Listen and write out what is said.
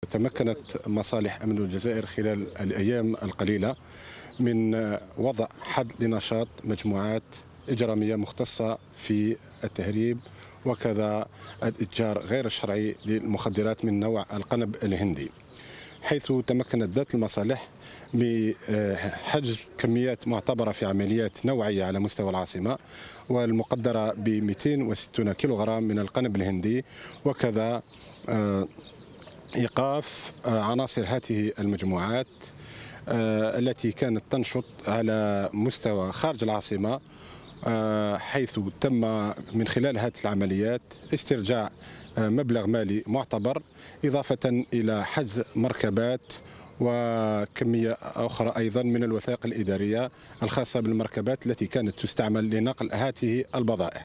تمكنت مصالح أمن الجزائر خلال الأيام القليلة من وضع حد لنشاط مجموعات إجرامية مختصة في التهريب وكذا الإتجار غير الشرعي للمخدرات من نوع القنب الهندي، حيث تمكنت ذات المصالح بحجز كميات معتبرة في عمليات نوعية على مستوى العاصمة والمقدرة ب 260 كيلوغرام من القنب الهندي، وكذا إيقاف عناصر هذه المجموعات التي كانت تنشط على مستوى خارج العاصمة، حيث تم من خلال هذه العمليات استرجاع مبلغ مالي معتبر، إضافة إلى حجز مركبات وكمية أخرى أيضا من الوثائق الإدارية الخاصة بالمركبات التي كانت تستعمل لنقل هذه البضائع.